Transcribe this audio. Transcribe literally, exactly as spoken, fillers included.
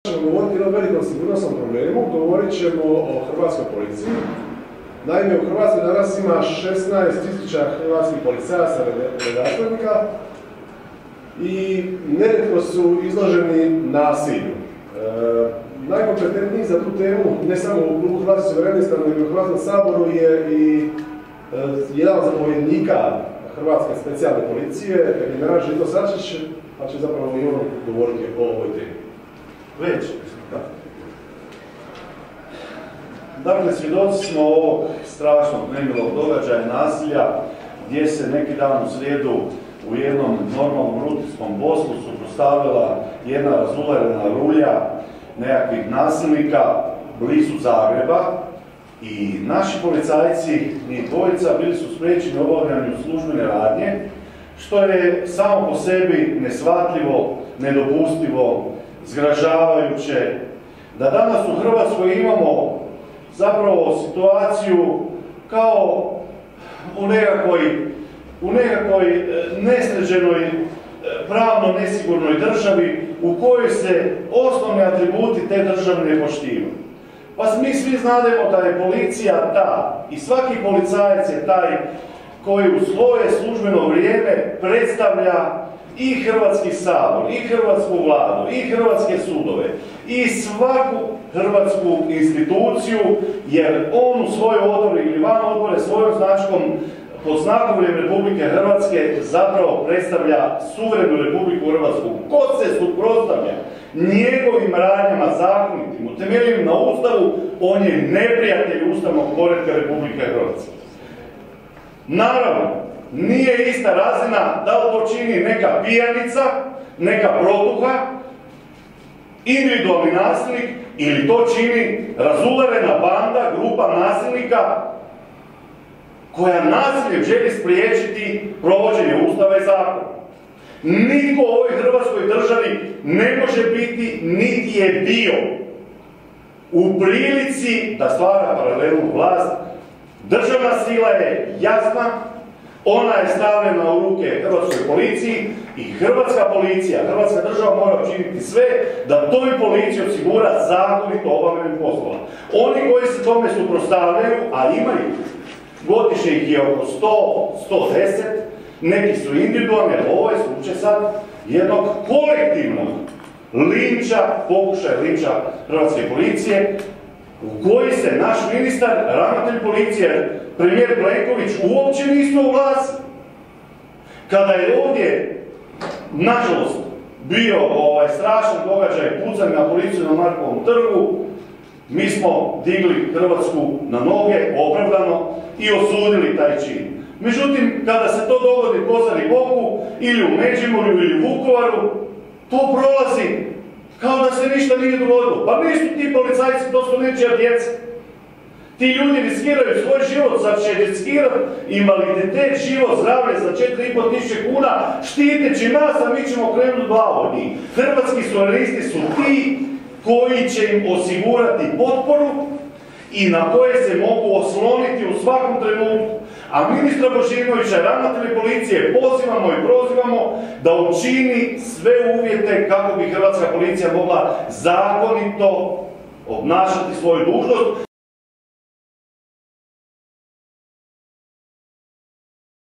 ćemo govoriti o jednom velikom sigurnosnom problemu, govorit ćemo o hrvatskoj policiji. Naime, u Hrvatskoj danas ima šesnaest tisuća hrvatskih policajaca redarstvenika i nerijetko su izloženi nasilju. E, najkompetentniji za tu temu, ne samo u klubu Hrvatskih suverenista, nego u Hrvatskom saboru je i e, jedan od zapovjednika Hrvatske specijalne policije, general Željko Sačić, pa će zapravo i on govoriti o ovoj temi. Već. Dakle, svjedoci smo ovog strašnog nemilog događaja nasilja gdje se neki dan u srijedu u jednom normalnom rutinskom poslu suprotstavila jedna razularena rulja nekakvih nasilnika blizu Zagreba i naši policajci, njih dvojica, bili su spriječeni u obavljanju službene radnje, što je samo po sebi neshvatljivo, nedopustivo, zgražavajuće, da danas u Hrvatskoj imamo zapravo situaciju kao u nekakvoj, u nekakvoj nesređenoj, pravno nesigurnoj državi u kojoj se osnovni atributi te države ne poštivaju. Pa mi svi znademo da je policija ta i svaki policajac je taj koji u svoje službeno vrijeme predstavlja i Hrvatski sabor, i Hrvatsku vladu, i hrvatske sudove, i svaku hrvatsku instituciju, jer on u svojoj odbori ili van odbore svojom značkom pod znakovljem Republike Hrvatske zapravo predstavlja suverenu Republiku Hrvatsku. Ko se suprotstavlja njegovim radnjama zakonitim, utemeljenim na Ustavu, on je neprijatelj ustavnog poretka Republike Hrvatske. Naravno, nije ista razina da li to čini neka pijanica, neka protuha, individualni nasilnik ili to čini razularena banda, grupa nasilnika koja nasiljem želi spriječiti provođenje Ustava i zakona. Niko u ovoj Hrvatskoj državi ne može biti, niti je bio u prilici da stvara paralelnu vlast. Državna sila je jasna, ona je stavljena u ruke hrvatskoj policiji i hrvatska policija, hrvatska država mora učiniti sve da toj policiji osigura zakonito obavljanje poslova. Oni koji se tome suprotstavljaju, a imaju, godišnje ih je oko sto do sto deset, neki su individualni, ali ovo je slučaj sad jednog kolektivnog linča, pokušaj linča hrvatske policije, u koji se naš ministar, ravnatelj policije, premijer Plenković uopće nisu oglasili. Kada je ovdje, nažalost, bio ovaj strašan događaj pucanja na policiju na Markovom trgu, mi smo digli Hrvatsku na noge, opravdano, i osudili taj čin. Međutim, kada se to dogodi u Kozari Boku, ili u Međimurju, ili u Vukovaru, to prolazi kao da se ništa nije dogodilo. Pa nisu ti policajci, to su nečija djeca. Ti ljudi riskiraju svoj život, sad će riskirati invaliditet, život, zdravlje za četiri i pol tisuće kuna, štiteći nas, a mi ćemo krenuti glavu od njih. Hrvatski suverenisti su ti koji će im osigurati potporu i na koje se mogu osloniti u svakom trenutku. A ministra Božinovića, ravnatelja policije, pozivamo i prozivamo da učini sve uvjete kako bi hrvatska policija mogla zakonito obnašati svoju dužnost.